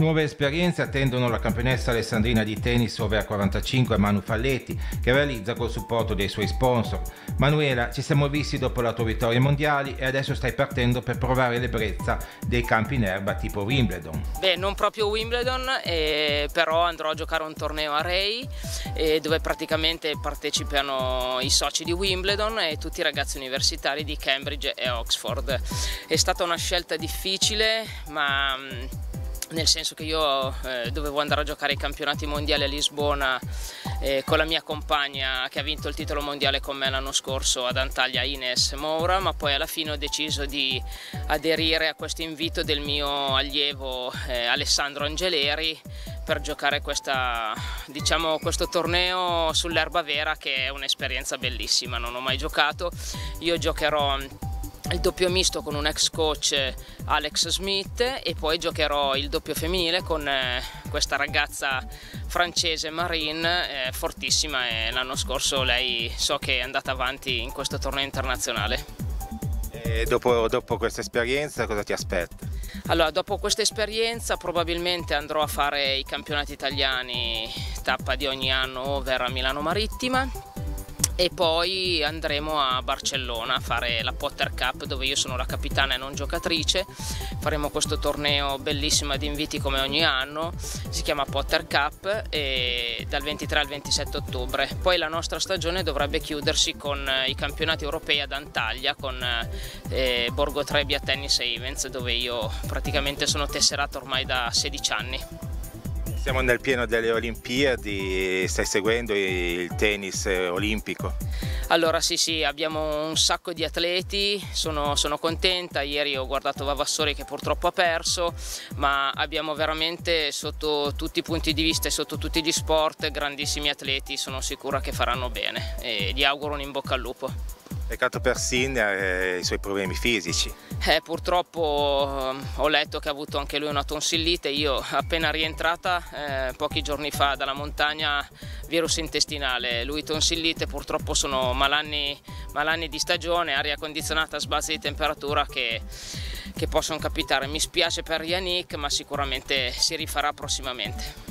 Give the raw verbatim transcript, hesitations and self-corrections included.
Nuove esperienze attendono la campionessa alessandrina di tennis over quarantacinque Manu Falletti, che realizza col supporto dei suoi sponsor. Manuela, ci siamo visti dopo la tua vittoria ai mondiali e adesso stai partendo per provare l'ebbrezza dei campi in erba tipo Wimbledon. Beh, non proprio Wimbledon, eh, però andrò a giocare un torneo a Ray, eh, dove praticamente partecipano i soci di Wimbledon e tutti i ragazzi universitari di Cambridge e Oxford. È stata una scelta difficile, ma nel senso che io eh, dovevo andare a giocare ai campionati mondiali a Lisbona eh, con la mia compagna che ha vinto il titolo mondiale con me l'anno scorso ad Antalya, Ines Moura, ma poi alla fine ho deciso di aderire a questo invito del mio allievo eh, Alessandro Angeleri per giocare questa, diciamo, questo torneo sull'erba vera, che è un'esperienza bellissima. Non ho mai giocato, io giocherò il doppio misto con un ex coach, Alex Smith, e poi giocherò il doppio femminile con eh, questa ragazza francese Marine, eh, fortissima, e l'anno scorso lei so che è andata avanti in questo torneo internazionale. E dopo, dopo questa esperienza cosa ti aspetta? Allora, dopo questa esperienza probabilmente andrò a fare i campionati italiani, tappa di ogni anno over a Milano Marittima, e poi andremo a Barcellona a fare la Potter Cup, dove io sono la capitana e non giocatrice. Faremo questo torneo bellissimo ad inviti come ogni anno, si chiama Potter Cup, e dal ventitré al ventisette ottobre. Poi la nostra stagione dovrebbe chiudersi con i campionati europei ad Antalya, con eh, Borgo Trebbia Tennis Events, dove io praticamente sono tesserato ormai da sedici anni. Siamo nel pieno delle Olimpiadi, stai seguendo il tennis olimpico? Allora sì sì, abbiamo un sacco di atleti, sono, sono contenta. Ieri ho guardato Vavassori che purtroppo ha perso, ma abbiamo veramente sotto tutti i punti di vista e sotto tutti gli sport grandissimi atleti, sono sicura che faranno bene e gli auguro un in bocca al lupo. Peccato per Sinner e i suoi problemi fisici. Eh, purtroppo eh, ho letto che ha avuto anche lui una tonsillite. Io appena rientrata eh, pochi giorni fa dalla montagna, virus intestinale, lui tonsillite. Purtroppo sono malanni, malanni di stagione, aria condizionata, sbalzi di temperatura che, che possono capitare. Mi spiace per Yannick, ma sicuramente si rifarà prossimamente.